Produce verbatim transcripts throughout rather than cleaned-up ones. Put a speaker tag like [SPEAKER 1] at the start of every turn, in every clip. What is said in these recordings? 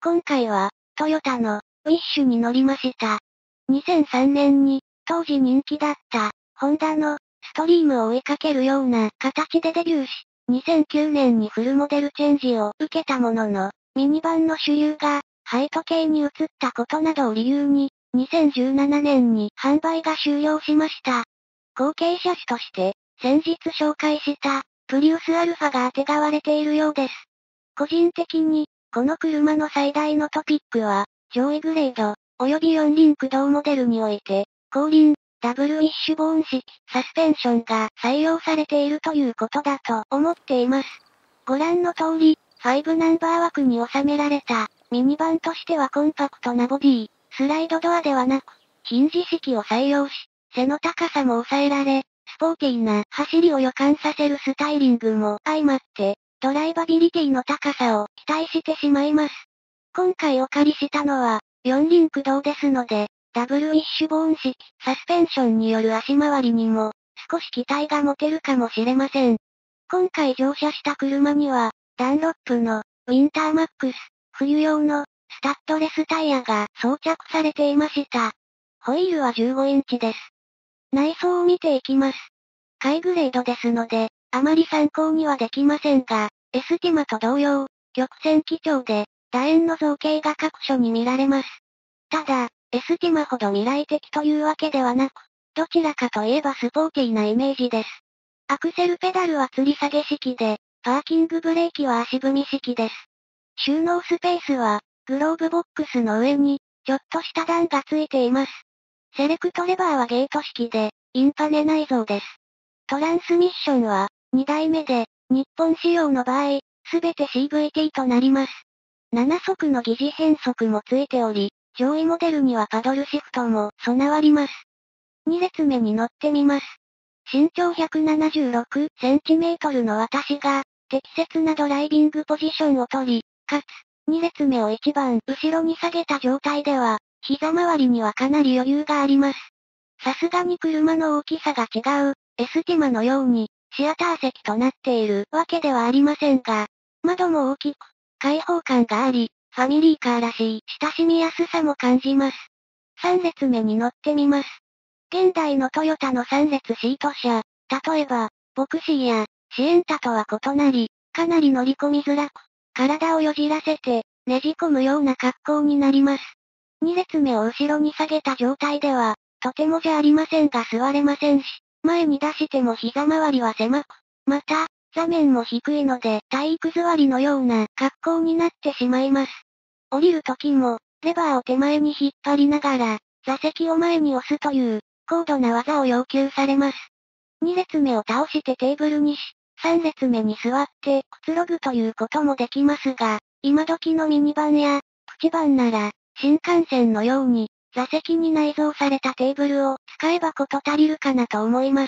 [SPEAKER 1] 今回は、トヨタの、ウィッシュに乗りました。にせんさんねんに、当時人気だった、ホンダの、ストリームを追いかけるような形でデビューし、にせんきゅうねんにフルモデルチェンジを受けたものの、ミニバンの主流が、ハイト系に移ったことなどを理由に、にせんじゅうななねんに販売が終了しました。後継車種として、先日紹介した、プリウスアルファが当てがわれているようです。個人的に、この車の最大のトピックは、上位グレード、及び四輪駆動モデルにおいて、後輪、ダブルウィッシュボーン式、サスペンションが採用されているということだと思っています。ご覧の通り、ファイブナンバー枠に収められた、ミニバンとしてはコンパクトなボディ、スライドドアではなく、ヒンジ式を採用し、背の高さも抑えられ、スポーティーな走りを予感させるスタイリングも相まって、ドライバビリティの高さを期待してしまいます。今回お借りしたのは、四輪駆動ですので、ダブルウィッシュボーン式、サスペンションによる足回りにも、少し期待が持てるかもしれません。今回乗車した車には、ダンロップの、ウィンターマックス、冬用の、スタッドレスタイヤが装着されていました。ホイールはじゅうごインチです。内装を見ていきます。ハイグレードですので、あまり参考にはできませんが、エスティマと同様、曲線基調で、楕円の造形が各所に見られます。ただ、エスティマほど未来的というわけではなく、どちらかといえばスポーティーなイメージです。アクセルペダルは吊り下げ式で、パーキングブレーキは足踏み式です。収納スペースは、グローブボックスの上に、ちょっとした段がついています。セレクトレバーはゲート式で、インパネ内蔵です。トランスミッションは、にだいめで、日本仕様の場合、すべて シーブイティー となります。ななそくの疑似変速もついており、上位モデルにはパドルシフトも備わります。に列目に乗ってみます。身長ひゃくななじゅうろくセンチメートルの私が、適切なドライビングポジションを取り、かつ、に列目を一番後ろに下げた状態では、膝周りにはかなり余裕があります。さすがに車の大きさが違う、エスティマのように、シアター席となっているわけではありませんが、窓も大きく、開放感があり、ファミリーカーらしい親しみやすさも感じます。さん列目に乗ってみます。現代のトヨタのさん列シート車、例えば、ボクシーや、シエンタとは異なり、かなり乗り込みづらく、体をよじらせて、ねじ込むような格好になります。に列目を後ろに下げた状態では、とてもじゃありませんが座れませんし、前に出しても膝周りは狭く、また、座面も低いので体育座りのような格好になってしまいます。降りる時も、レバーを手前に引っ張りながら、座席を前に押すという、高度な技を要求されます。に列目を倒してテーブルにし、さん列目に座って、くつろぐということもできますが、今時のミニバンや、プチバンなら、新幹線のように、座席に内蔵されたテーブルを使えばこと足りるかなと思います。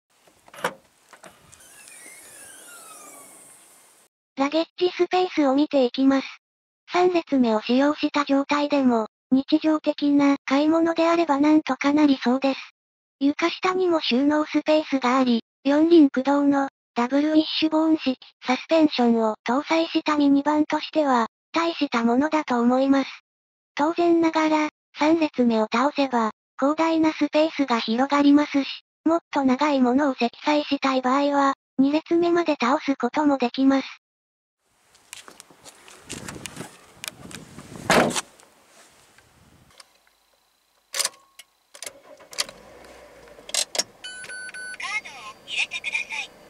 [SPEAKER 1] ラゲッジスペースを見ていきます。さん列目を使用した状態でも、日常的な買い物であればなんとかなりそうです。床下にも収納スペースがあり、四輪駆動のダブルウィッシュボーン式サスペンションを搭載したミニバンとしては、大したものだと思います。当然ながら、さん列目を倒せば、広大なスペースが広がりますし、もっと長いものを積載したい場合は、に列目まで倒すこともできます。
[SPEAKER 2] 入れてください。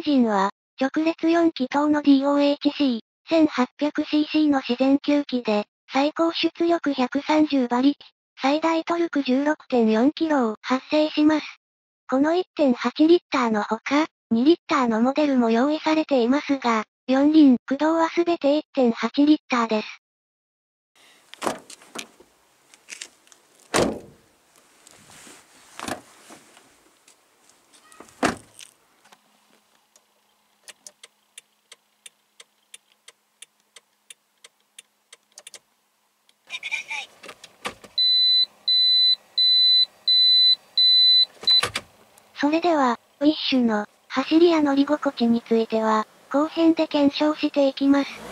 [SPEAKER 1] ジンは、直列よん気筒の ディーオーエイチシー、せんはっぴゃくシーシー の自然吸気で、最高出力ひゃくさんじゅうばりき、最大トルク じゅうろくてんよんキロを発生します。この いってんはちリッターのほか、にリッターのモデルも用意されていますが、四輪駆動はすべて いってんはちリッターです。
[SPEAKER 2] てください。
[SPEAKER 1] それでは、ウィッシュの走りや乗り心地については、後編で検証していきます。